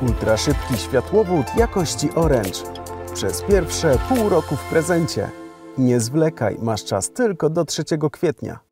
Ultraszybki światłowód jakości Orange. Przez pierwsze pół roku w prezencie. Nie zwlekaj, masz czas tylko do 3 kwietnia.